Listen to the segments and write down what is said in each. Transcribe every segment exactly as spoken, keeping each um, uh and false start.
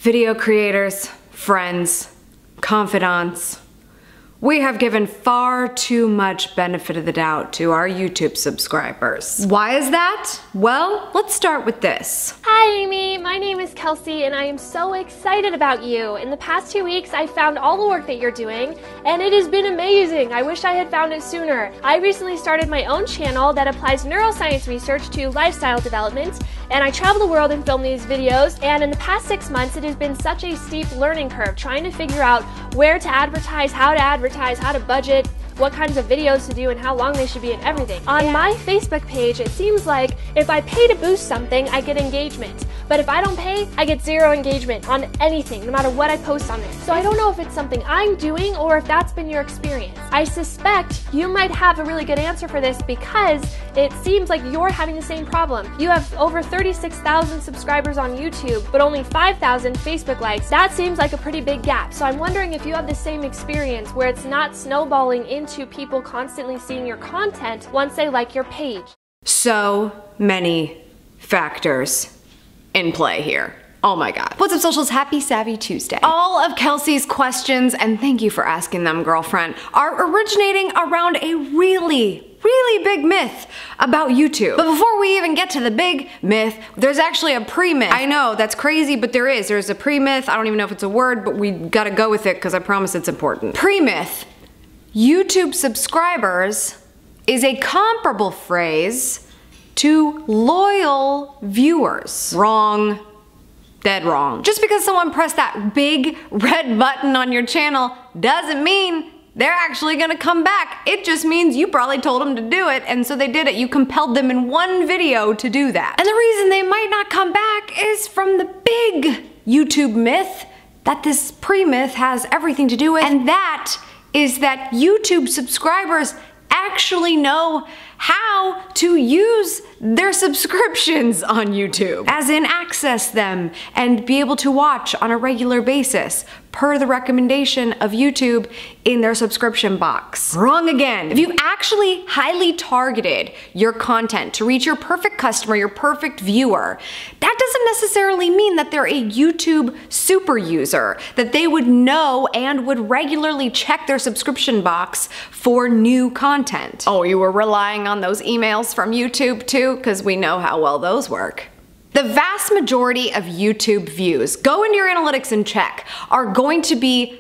Video creators, friends, confidants, we have given far too much benefit of the doubt to our YouTube subscribers. Why is that? Well, let's start with this. Hi Amy, my name is Kelsey and I am so excited about you. In the past two weeks, I found all the work that you're doing and it has been amazing. I wish I had found it sooner. I recently started my own channel that applies neuroscience research to lifestyle development, and I travel the world and film these videos, and in the past six months it has been such a steep learning curve trying to figure out where to advertise, how to advertise, how to budget, what kinds of videos to do and how long they should be and everything. On my Facebook page, it seems like if I pay to boost something, I get engagement. But if I don't pay, I get zero engagement on anything, no matter what I post on there. So I don't know if it's something I'm doing or if that's been your experience. I suspect you might have a really good answer for this because it seems like you're having the same problem. You have over thirty-six thousand subscribers on YouTube, but only five thousand Facebook likes. That seems like a pretty big gap. So I'm wondering if you have the same experience where it's not snowballing into people constantly seeing your content once they like your page. So many factors in play here. Oh my god. What's up socials? Happy Savvy Tuesday. All of Kelsey's questions, and thank you for asking them, girlfriend, are originating around a really, really big myth about YouTube. But before we even get to the big myth, there's actually a pre-myth. I know, that's crazy, but there is. There's a pre-myth. I don't even know if it's a word, but we gotta go with it because I promise it's important. Pre-myth. YouTube subscribers is a comparable phrase to loyal viewers. Wrong. Dead wrong. Just because someone pressed that big red button on your channel doesn't mean they're actually gonna come back. It just means you probably told them to do it, and so they did it. You compelled them in one video to do that. And the reason they might not come back is from the big YouTube myth that this pre-myth has everything to do with, and that is that YouTube subscribers actually know how to use their subscriptions on YouTube. As in access them and be able to watch on a regular basis per the recommendation of YouTube in their subscription box. Wrong again. If you actually highly targeted your content to reach your perfect customer, your perfect viewer, that doesn't necessarily mean that they're a YouTube super user, that they would know and would regularly check their subscription box for new content. Oh, you were relying on those emails from YouTube too? Because we know how well those work. The vast majority of YouTube views, go into your analytics and check, are going to be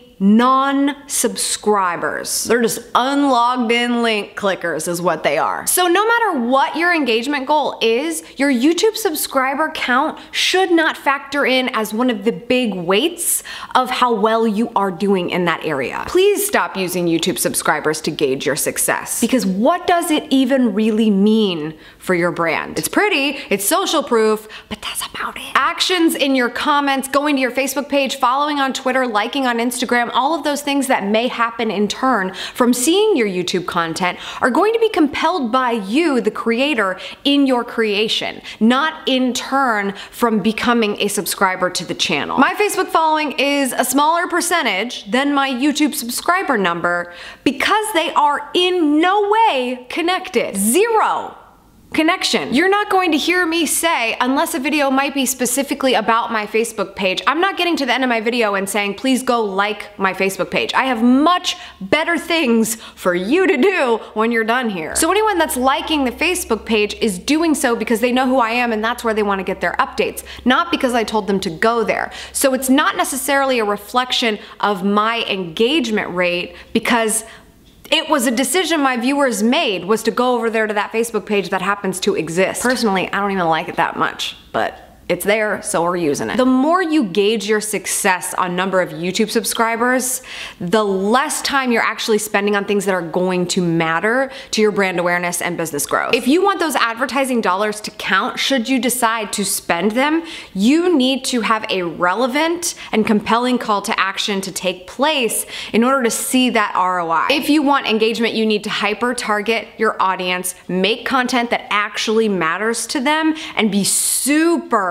non-subscribers. They're just unlogged in link clickers is what they are. So no matter what your engagement goal is, your YouTube subscriber count should not factor in as one of the big weights of how well you are doing in that area. Please stop using YouTube subscribers to gauge your success, because what does it even really mean for your brand? It's pretty, it's social proof, but that's about it. Actions in your comments, going to your Facebook page, following on Twitter, liking on Instagram, all of those things that may happen in turn from seeing your YouTube content are going to be compelled by you, the creator, in your creation, not in turn from becoming a subscriber to the channel. My Facebook following is a smaller percentage than my YouTube subscriber number because they are in no way connected. Zero connection. You're not going to hear me say, unless a video might be specifically about my Facebook page, I'm not getting to the end of my video and saying, please go like my Facebook page. I have much better things for you to do when you're done here. So anyone that's liking the Facebook page is doing so because they know who I am and that's where they want to get their updates, not because I told them to go there. So it's not necessarily a reflection of my engagement rate because it was a decision my viewers made, was to go over there to that Facebook page that happens to exist. Personally, I don't even like it that much, but it's there, so we're using it. The more you gauge your success on number of YouTube subscribers, the less time you're actually spending on things that are going to matter to your brand awareness and business growth. If you want those advertising dollars to count, should you decide to spend them, you need to have a relevant and compelling call to action to take place in order to see that R O I. If you want engagement, you need to hyper target your audience, make content that actually matters to them, and be super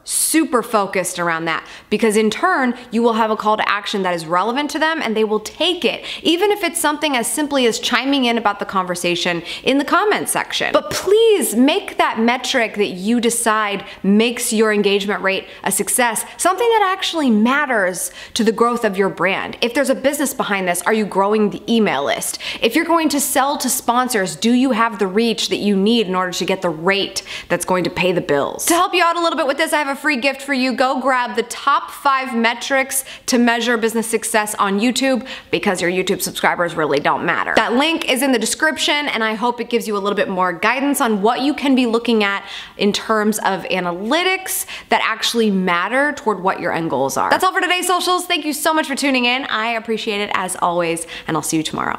super focused around that, because in turn, you will have a call to action that is relevant to them and they will take it, even if it's something as simply as chiming in about the conversation in the comments section. But please make that metric that you decide makes your engagement rate a success something that actually matters to the growth of your brand. If there's a business behind this, are you growing the email list? If you're going to sell to sponsors, do you have the reach that you need in order to get the rate that's going to pay the bills? To help you out a little bit with this, I have a free gift for you. Go grab the top five metrics to measure business success on YouTube, because your YouTube subscribers really don't matter. That link is in the description, and I hope it gives you a little bit more guidance on what you can be looking at in terms of analytics that actually matter toward what your end goals are. That's all for today's socials. Thank you so much for tuning in. I appreciate it as always, and I'll see you tomorrow.